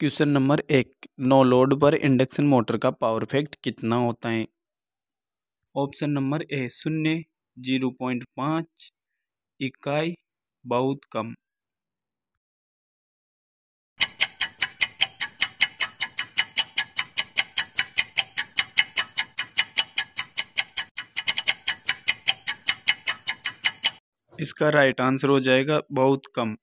Question number 1, no load पर induction motor का power factor कितना होता है। ऑप्शन नंबर ए 0, 0.5 इकाई, बहुत कम। इसका राइट आंसर हो जाएगा बहुत कम।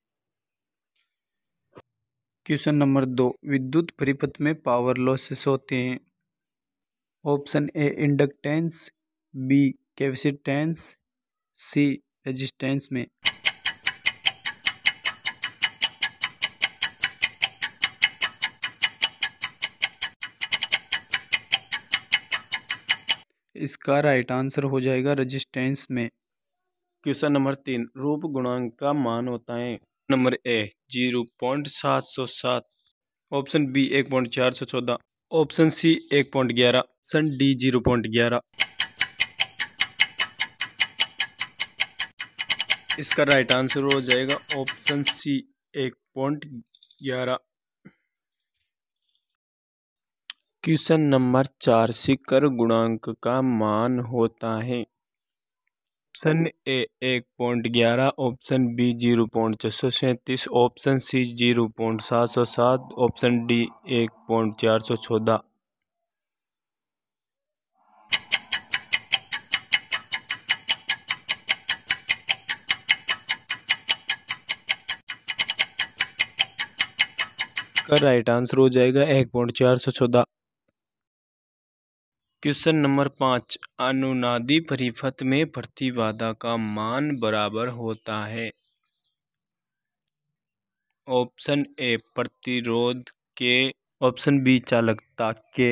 क्वेश्चन नंबर 2, विद्युत परिपथ में पावर लॉसेस होते हैं। Option A inductance, B capacitance, C resistance में। इसका राइट आंसर हो जाएगा रेजिस्टेंस में। क्वेश्चन नंबर 3, रूप गुणांक का मान होता है। Number A 0.707, option B 1.414, option C 1.11, option D 0.11। इसका राइट आंसर हो जाएगा ऑप्शन सी 1.11। क्वेश्चन नंबर 4, शिखर गुणांक का मान होता है। Option A 1.11, option B 0.637, option C 0.707, option D 1.414। का राइट आंसर हो जाएगा 1.414। क्वेश्चन नंबर 5, अनुनादी परिपथ में प्रतिबाधा का मान बराबर होता है। ऑप्शन ए प्रतिरोध के, ऑप्शन बी चालकता के।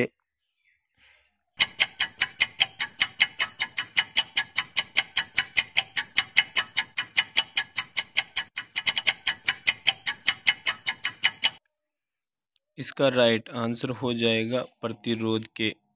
इसका राइट आंसर हो जाएगा प्रतिरोध के।